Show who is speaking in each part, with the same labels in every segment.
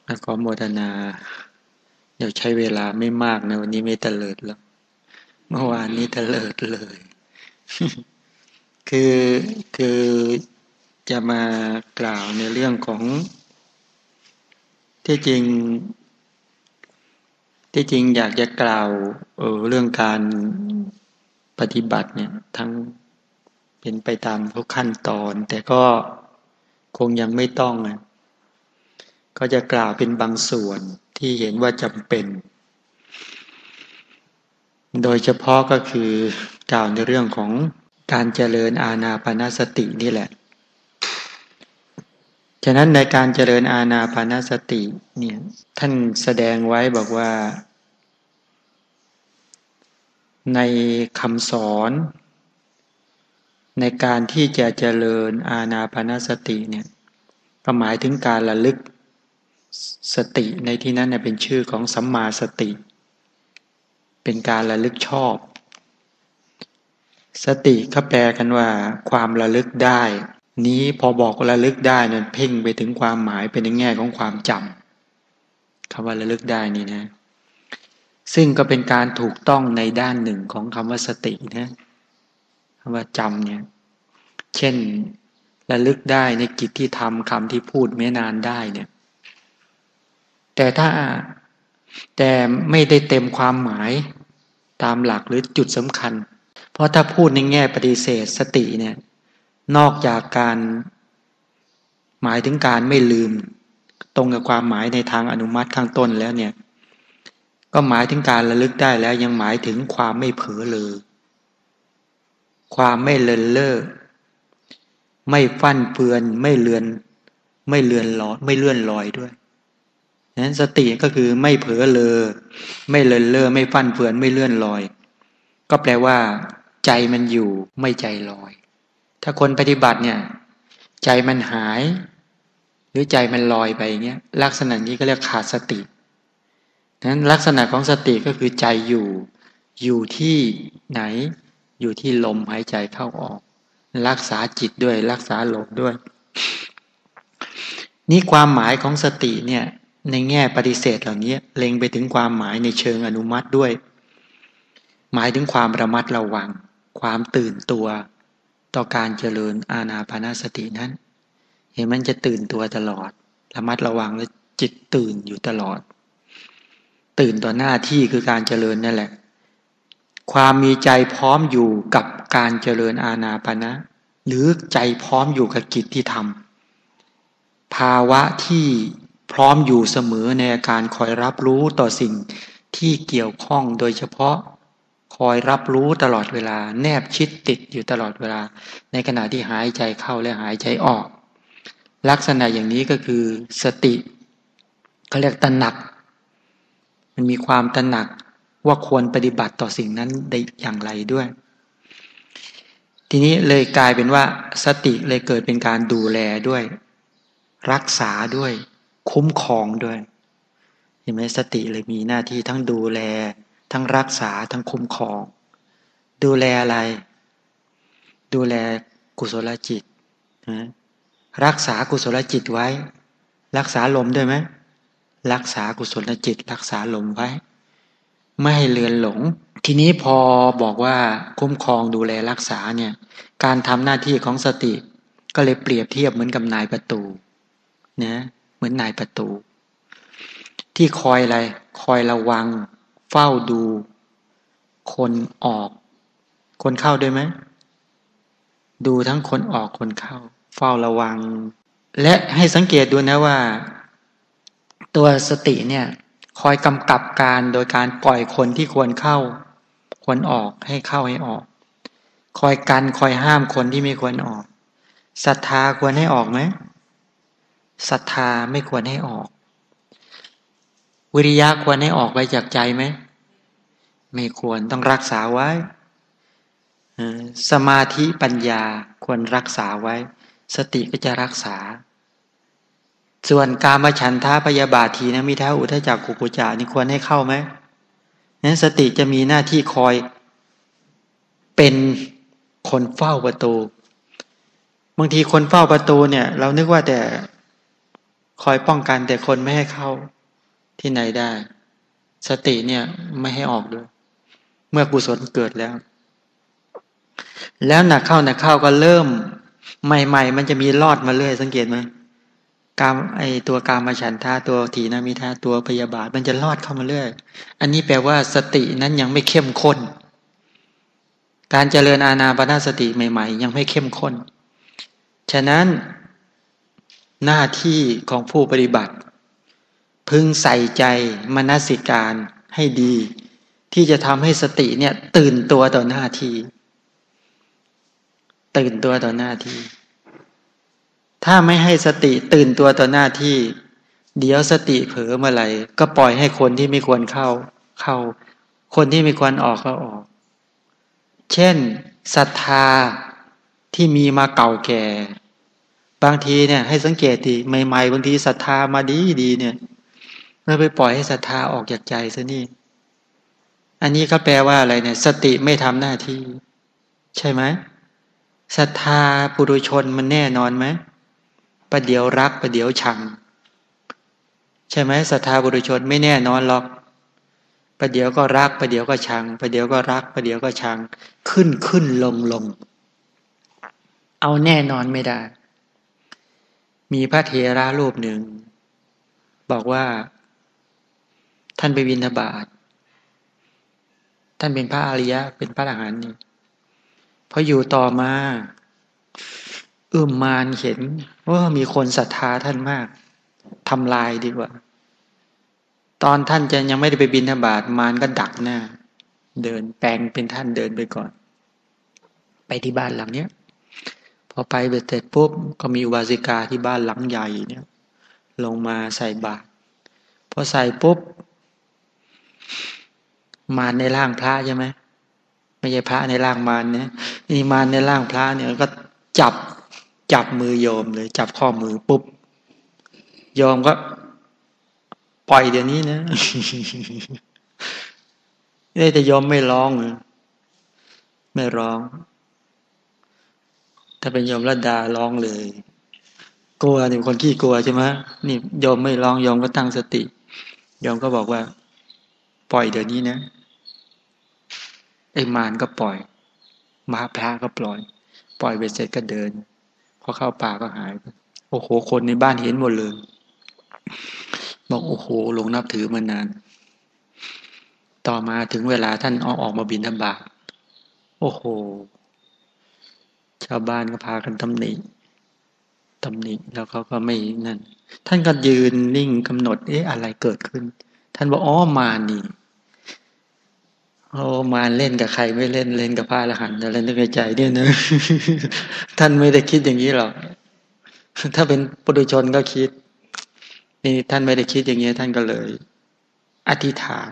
Speaker 1: ขอโมทนาเดี๋ยวใช้เวลาไม่มากนะวันนี้ไม่เตลิดแล้วเมื่อวานนี้เตลิดเลยคือคือจะมากล่าวในเรื่องของที่จริงอยากจะกล่าวเรื่องการปฏิบัติเนี่ยทั้งเป็นไปตามทุกขั้นตอนแต่ก็คงยังไม่ต้องก็จะกล่าวเป็นบางส่วนที่เห็นว่าจำเป็นโดยเฉพาะก็คือกล่าวในเรื่องของการเจริญอานาปานสตินี่แหละฉะนั้นในการเจริญอานาปานสติเนี่ยท่านแสดงไว้บอกว่าในคำสอนในการที่จะเจริญอานาปานสติเนี่ยก็หมายถึงการระลึกสติในที่นั้นเป็นชื่อของสัมมาสติเป็นการระลึกชอบสติเขาแปลกันว่าความระลึกได้นี้พอบอกระลึกได้นั้นเพ่งไปถึงความหมายเป็นในแง่ของความจำคำว่าระลึกได้นี่นะซึ่งก็เป็นการถูกต้องในด้านหนึ่งของคำว่าสตินะคำว่าจำเนี่ยเช่นระลึกได้ในกิจที่ทำคำที่พูดไม่นานได้เนี่ยแต่ไม่ได้เต็มความหมายตามหลักหรือจุดสำคัญเพราะถ้าพูดในแง่ปฏิเสธสติเนี่ยนอกจากการหมายถึงการไม่ลืมตรงกับความหมายในทางอนุมัติข้างต้นแล้วเนี่ยก็หมายถึงการระลึกได้แล้วยังหมายถึงความไม่เผลอเลยความไม่เลินเล่อไม่ฟั่นเฟือนไม่เลือนลอยไม่เลื่อนลอยด้วยนั้นสติก็คือไม่เผลอเลยไม่เลินเล่อไม่ฟั่นเฟือนไม่เลื่อนลอยก็แปลว่าใจมันอยู่ไม่ใจลอยถ้าคนปฏิบัติเนี่ยใจมันหายหรือใจมันลอยไปอย่างเงี้ยลักษณะนี้ก็เรียกขาดสตินั้นลักษณะของสติก็คือใจอยู่ที่ไหนอยู่ที่ลมหายใจเข้าออกรักษาจิตด้วยรักษาลมด้วยนี่ความหมายของสติเนี่ยในแง่ปฏิเสธเหล่านี้เล็งไปถึงความหมายในเชิงอนุมัติด้วยหมายถึงความระมัดระวังความตื่นตัวต่อการเจริญอานาปานสตินั้นเห็นมันจะตื่นตัวตลอดระมัดระวังและจิตตื่นอยู่ตลอดตื่นต่อหน้าที่คือการเจริญนั่นแหละความมีใจพร้อมอยู่กับการเจริญอานาปานะหรือใจพร้อมอยู่กับกิจที่ทำภาวะที่พร้อมอยู่เสมอในอาการคอยรับรู้ต่อสิ่งที่เกี่ยวข้องโดยเฉพาะคอยรับรู้ตลอดเวลาแนบชิดติดอยู่ตลอดเวลาในขณะที่หายใจเข้าและหายใจออกลักษณะอย่างนี้ก็คือสติเขาเรียกตระหนักมันมีความตระหนักว่าควรปฏิบัติต่อสิ่งนั้นได้อย่างไรด้วยทีนี้เลยกลายเป็นว่าสติเลยเกิดเป็นการดูแลด้วยรักษาด้วยคุ้มครองด้วยเห็นไหมสติเลยมีหน้าที่ทั้งดูแลทั้งรักษาทั้งคุ้มครองดูแลอะไรดูแลกุศลจิตนะรักษากุศลจิตไว้รักษาลมด้วยไหมรักษากุศลจิตรักษาลมไว้ไม่ให้เลือนหลงทีนี้พอบอกว่าคุ้มครองดูแลรักษาเนี่ยการทำหน้าที่ของสติก็เลยเปรียบเทียบเหมือนกับนายประตูนะเหมือนนายประตูที่คอยอะไรคอยระวังเฝ้าดูคนออกคนเข้าด้วยไหมดูทั้งคนออกคนเข้าเฝ้าระวังและให้สังเกตดูนะว่าตัวสติเนี่ยคอยกำกับการโดยการปล่อยคนที่ควรเข้าควรออกให้เข้าให้ออกคอยกันคอยห้ามคนที่ไม่ควรออกศรัทธาควรให้ออกไหมศรัทธาไม่ควรให้ออกวิริยะควรให้ออกไปจากใจไหมไม่ควรต้องรักษาไว้สมาธิปัญญาควรรักษาไว้สติก็จะรักษาส่วนกามฉันทะพยาบาททีนะมิท้าอุทธัจจกุกุจจานี่ควรให้เข้าไหมนั้นสติจะมีหน้าที่คอยเป็นคนเฝ้าประตูบางทีคนเฝ้าประตูเนี่ยเรานึกว่าแต่คอยป้องกันแต่คนไม่ให้เข้าที่ไหนได้สติเนี่ยไม่ให้ออกด้วยเมื่อกุศลเกิดแล้วหนักเข้าก็เริ่มใหม่ๆมันจะมีรอดมาเรื่อยสังเกตไหมกามไอตัวกามฉันทะตัวถีนมิทะตัวพยาบาทมันจะรอดเข้ามาเรื่อยอันนี้แปลว่าสตินั้นยังไม่เข้มข้นการเจริญอานาปานสติใหม่ๆยังไม่เข้มข้นฉะนั้นหน้าที่ของผู้ปฏิบัติพึงใส่ใจมนสิการให้ดีที่จะทำให้สติเนี่ยตื่นตัวต่อหน้าที่ตื่นตัวต่อหน้าที่ถ้าไม่ให้สติตื่นตัวต่อหน้าที่เดี๋ยวสติเผลอเมื่อไหร่ก็ปล่อยให้คนที่ไม่ควรเข้าคนที่ไม่ควรออกก็ออกเช่นศรัทธาที่มีมาเก่าแก่บางทีเนี่ยให้สังเกตดิใหม่ๆบางทีศรัทธามาดีเนี่ยเราไปปล่อยให้ศรัทธาออกจากใจซะนี่อันนี้ก็แปลว่าอะไรเนี่ยสติไม่ทำหน้าที่ใช่ไหมศรัทธาปุถุชนมันแน่นอนไหมประเดี๋ยวรักประเดี๋ยวชังใช่ไหมศรัทธาปุถุชนไม่แน่นอนหรอกประเดี๋ยวก็รักประเดี๋ยวก็ชังประเดี๋ยวก็รักประเดี๋ยวก็ชังขึ้นลงเอาแน่นอนไม่ได้มีพระเถระรูปหนึ่งบอกว่าท่านไปบิณฑบาตท่านเป็นพระอริยะเป็นพระอรหันต์นี่พออยู่ต่อมามารเห็นว่ามีคนศรัทธาท่านมากทำลายดีกว่าตอนท่านจะยังไม่ได้ไปบิณฑบาตมารก็ดักหน้าเดินแปลงเป็นท่านเดินไปก่อนไปที่บ้านหลังเนี้ยพอไปเสร็จปุ๊บก็มีอุบาสิกาที่บ้านหลังใหญ่เนี่ยลงมาใส่บาตรพอใส่ปุ๊บมารในร่างพระใช่ไหมไม่ใช่พระในร่างมารเนี่ยนี่มารในร่างพระเนี่ยก็จับมือโยมเลยจับข้อมือปุ๊บโยมก็ปล่อยเดี๋ยวนี้นะแต่โยมไม่ร้องไม่ร้องถ้าเป็นโยมระดาร้องเลยกลัวนี่คนขี้กลัวใช่ไหมนี่โยมไม่ร้องโยมก็ตั้งสติโยมก็บอกว่าปล่อยเดี๋ยวนี้นะไอ้มารก็ปล่อยมาพระก็ปล่อยไปเสร็จก็เดินพอเข้าป่าก็หายโอ้โหคนในบ้านเห็นหมดเลยบอกโอ้โหหลงนับถือมานานต่อมาถึงเวลาท่านออกมาบิณฑบาตโอ้โหชาวบ้านก็พากันตำหนิแล้วเขาก็ไม่นั่นท่านก็ยืนนิ่งกำหนดอะไรเกิดขึ้นท่านบอกอ๋อมานี่โอ้มาเล่นกับใครไม่เล่นกับพระอรหันต์อะไรนึกในใจเนี่ยนะท่านไม่ได้คิดอย่างนี้หรอกถ้าเป็นปุถุชนก็คิดนี่ท่านไม่ได้คิดอย่างนี้ท่านก็เลยอธิษฐาน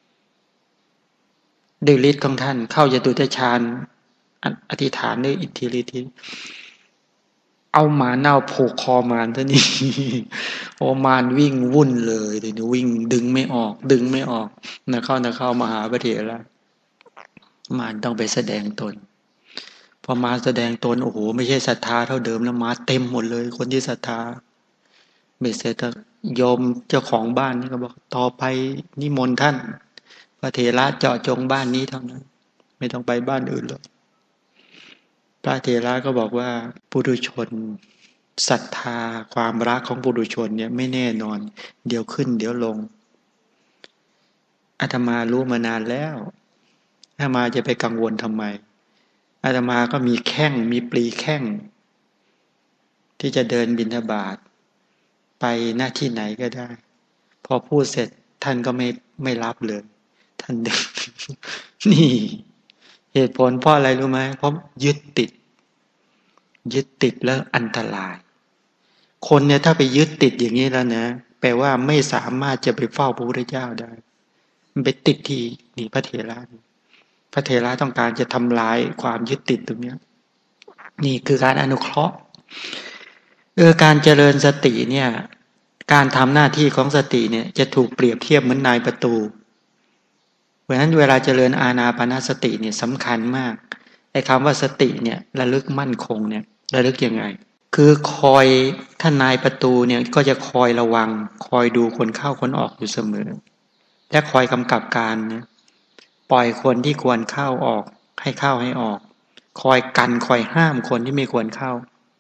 Speaker 1: ด้วยฤทธิ์ของท่านเข้าจตุตฌานอธิษฐานด้วยอิทธิฤทธิ์เอาหมาเน่าผูกคอมารท่านี้โอมารวิ่งวุ่นเลยเดี๋ยววิ่งดึงไม่ออกนะเข้ามหาพระเถระมารต้องไปแสดงตนพอมาแสดงตนโอ้โหไม่ใช่ศรัทธาเท่าเดิมแล้วมาเต็มหมดเลยคนที่ศรัทธาเบสเสร็จโยมเจ้าของบ้านนี่ก็บอกต่อไปนิมนต์ท่านพระเถระเจาะจงบ้านนี้เท่านั้นไม่ต้องไปบ้านอื่นหรอกพระเถระก็บอกว่าปุถุชนศรัทธาความรักของปุถุชนเนี่ยไม่แน่นอนเดี๋ยวขึ้นเดี๋ยวลงอาตมารู้มานานแล้วอาตมาจะไปกังวลทำไมอาตมาก็มีแข้งมีปลีแข้งที่จะเดินบิณฑบาตไปหน้าที่ไหนก็ได้พอพูดเสร็จท่านก็ไม่รับเลยท่านเดินนี่เหตุผลเพราะอะไรรู้ไหมเพราะยึดติดแล้วอันตรายคนเนี่ยถ้าไปยึดติดอย่างนี้แล้วนะแปลว่าไม่สามารถจะไปเฝ้าพระพุทธเจ้าได้มันไปติดที่นี่พระเถระต้องการจะทำลายความยึดติดตรงนี้นี่คือการอนุเคราะห์การเจริญสติเนี่ยการทำหน้าที่ของสติเนี่ยจะถูกเปรียบเทียบเหมือนนายประตูเพราะฉะนั้นเวลาเจริญอานาปานสติเนี่ยสำคัญมากไอ้คำว่าสติเนี่ยระลึกมั่นคงเนี่ยระลึกยังไงคือคอยท่านนายประตูเนี่ยก็จะคอยระวังคอยดูคนเข้าคนออกอยู่เสมอและคอยกำกับการนะปล่อยคนที่ควรเข้าออกให้เข้าให้ออกคอยกันคอยห้ามคนที่ไม่ควรเข้า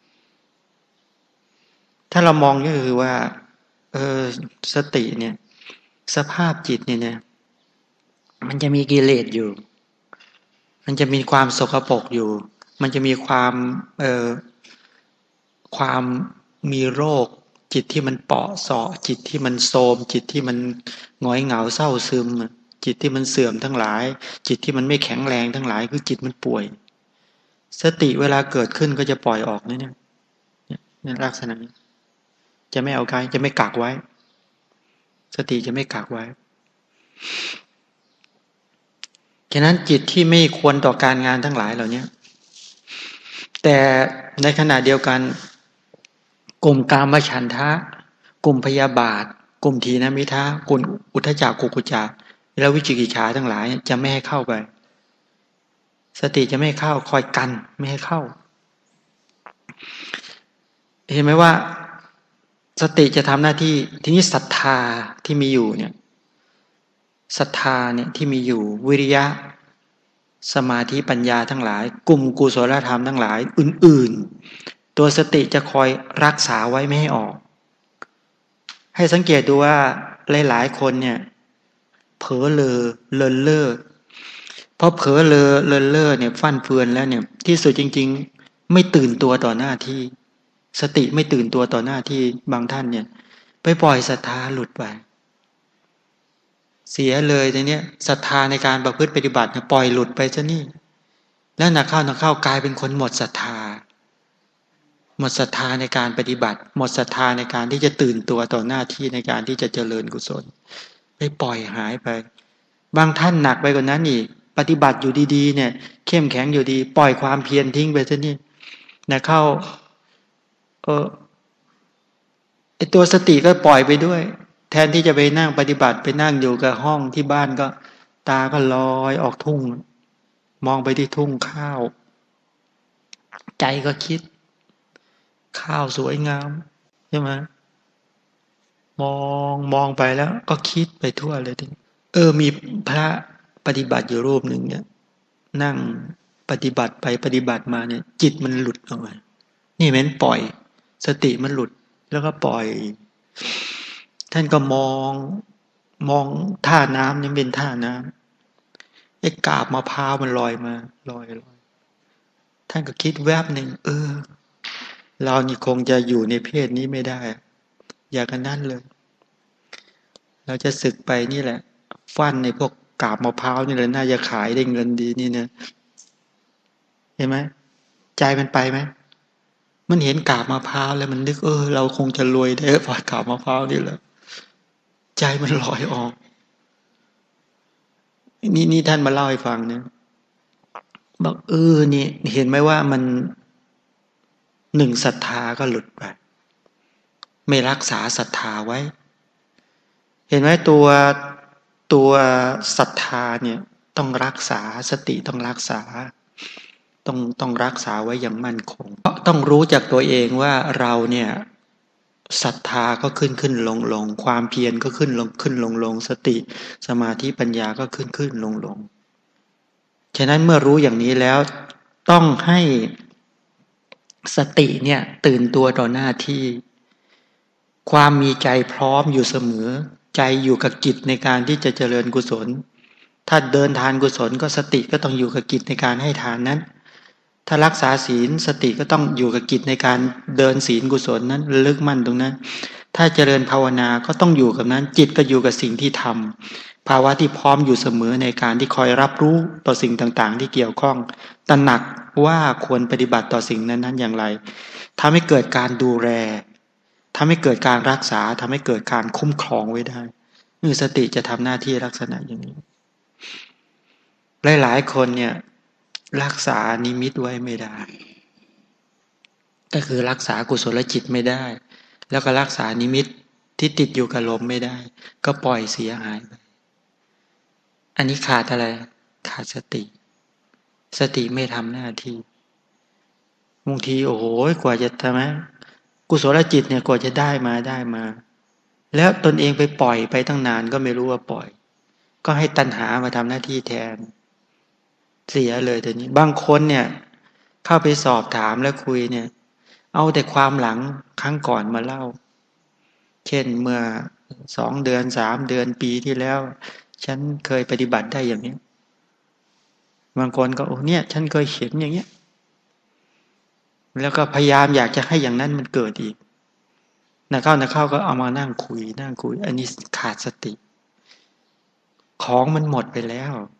Speaker 1: ถ้าเรามองก็คือว่าสติเนี่ยสภาพจิตเนี่ยมันจะมีกิเลสอยู่มันจะมีความสกปรกอยู่มันจะมีความมีโรคจิตที่มันเปาะเสาะจิตที่มันโทรมจิตที่มันหงอยเหงาเศร้าซึมจิตที่มันเสื่อมทั้งหลายจิตที่มันไม่แข็งแรงทั้งหลายคือจิตมันป่วยสติเวลาเกิดขึ้นก็จะปล่อยออกเนี่ยลักษณะนี้จะไม่เอาไว้จะไม่กักไว้สติจะไม่กักไว้ฉะนั้นจิตที่ไม่ควรต่อการงานทั้งหลายเหล่านี้แต่ในขณะเดียวกันกลุ่มกามฉันทะกลุ่มพยาบาทกลุ่มทีนมิทะกลุ่มอุทธัจจะกุกุจจะและวิจิกิจฉาทั้งหลายจะไม่ให้เข้าไปสติจะไม่เข้าคอยกันไม่ให้เข้าเห็นไหมว่าสติจะทำหน้าที่ทีนี้ศรัทธาที่มีอยู่เนี่ยศรัทธาเนี่ยที่มีอยู่วิริยะสมาธิปัญญาทั้งหลายกลุ่มกุศลธรรมทั้งหลายอื่นๆตัวสติจะคอยรักษาไว้ไม่ให้ออกให้สังเกตดูว่าหลายๆคนเนี่ยเผลอเลอเลินเล่อพอเผลอเลอเลินเล่อเนี่ยฟั่นเฟือนแล้วเนี่ยที่สุดจริงๆไม่ตื่นตัวต่อหน้าที่สติไม่ตื่นตัวต่อหน้าที่บางท่านเนี่ยไปปล่อยศรัทธาหลุดไปเสียเลยในเนี้ยศรัทธาในการประพฤติปฏิบัติเนี่ยปล่อยหลุดไปซะนี่แล้วนักเข้ากลายเป็นคนหมดศรัทธาหมดศรัทธาในการปฏิบัติหมดศรัทธาในการที่จะตื่นตัวต่อหน้าที่ในการที่จะเจริญกุศลไปปล่อยหายไปบางท่านหนักไปกว่านั้นอีกปฏิบัติอยู่ดีๆเนี่ยเข้มแข็งอยู่ดีปล่อยความเพียรทิ้งไปซะนี่นะเข้าไอตัวสติก็ปล่อยไปด้วยแทนที่จะไปนั่งปฏิบัติไปนั่งอยู่กับห้องที่บ้านก็ตาก็ลอยออกทุ่งมองไปที่ทุ่งข้าวใจก็คิดข้าวสวยงามใช่ไหมมองไปแล้วก็คิดไปทั่วเลยทีมีพระปฏิบัติอยู่รูปหนึ่งเนี่ยนั่งปฏิบัติไปปฏิบัติมาเนี่ยจิตมันหลุดออกมานี่มันปล่อยสติมันหลุดแล้วก็ปล่อยท่านก็มองท่าน้ำนี่เป็นท่าน้ำไอ้กาบมะพร้าวมันลอยมาลอยท่านก็คิดแวบหนึ่งเรานี่คงจะอยู่ในเพศนี้ไม่ได้อย่ากันนั่นเลยเราจะสึกไปนี่แหละฟันในพวกกาบมะพร้าวนี่แหละน่าจะขายได้เงินดีนี่เนี่ยเห็นไหมใจมันไปไหมมันเห็นกาบมะพร้าวแล้วมันนึกเราคงจะรวยได้เพราะกาบมะพร้าวนี่แหละใจมันลอยออกนี่ท่านมาเล่าให้ฟังเนี่ยบอกนี่เห็นไหมว่ามันหนึ่งศรัทธาก็หลุดไปไม่รักษาศรัทธาไว้เห็นไหมตัวศรัทธาเนี่ยต้องรักษาสติต้องรักษาต้องรักษาไว้อย่างมั่นคงต้องรู้จักตัวเองว่าเราเนี่ยศรัทธาก็ขึ้นลงความเพียรก็ขึ้นลงสติสมาธิปัญญาก็ขึ้นลงฉะนั้นเมื่อรู้อย่างนี้แล้วต้องให้สติเนี่ยตื่นตัวต่อหน้าที่ความมีใจพร้อมอยู่เสมอใจอยู่กับกิจในการที่จะเจริญกุศลถ้าเดินทานกุศลก็สติก็ต้องอยู่กับกิจในการให้ทานนั้นถ้ารักษาศีลสติก็ต้องอยู่กับกิจในการเดินศีลกุศลนั้นลึกมั่นตรงนั้นถ้าเจริญภาวนาก็ต้องอยู่กับนั้นจิตก็อยู่กับสิ่งที่ทำภาวะที่พร้อมอยู่เสมอในการที่คอยรับรู้ต่อสิ่งต่างๆที่เกี่ยวข้องตระหนักว่าควรปฏิบัติต่อสิ่งนั้นๆอย่างไรทำให้เกิดการดูแลทำให้เกิดการรักษาทำให้เกิดการคุ้มครองไว้ได้สติจะทำหน้าที่ลักษณะอย่างนี้หลายๆคนเนี่ยรักษานิมิตไว้ไม่ได้ก็คือรักษากุศลจิตไม่ได้แล้วก็รักษานิมิตที่ติดอยู่กับลมไม่ได้ก็ปล่อยเสียหายไปอันนี้ขาดอะไรขาดสติไม่ทำหน้าที่บางทีโอ้โหกว่าจะทำไมกุศลจิตเนี่ยกว่าจะได้มาแล้วตนเองไปปล่อยไปตั้งนานก็ไม่รู้ว่าปล่อยก็ให้ตัณหามาทำหน้าที่แทนเสียเลยแต่นี้บางคนเนี่ยเข้าไปสอบถามแล้วคุยเนี่ยเอาแต่ความหลังครั้งก่อนมาเล่าเช่นเมื่อ2 เดือน3 เดือนปีที่แล้วฉันเคยปฏิบัติได้อย่างนี้บางคนก็โอ้เนี่ยฉันเคยเห็นอย่างเงี้ยแล้วก็พยายามอยากจะให้อย่างนั้นมันเกิดอีกนักเข้าก็เอามานั่งคุยอันนี้ขาดสติของมันหมดไปแล้ว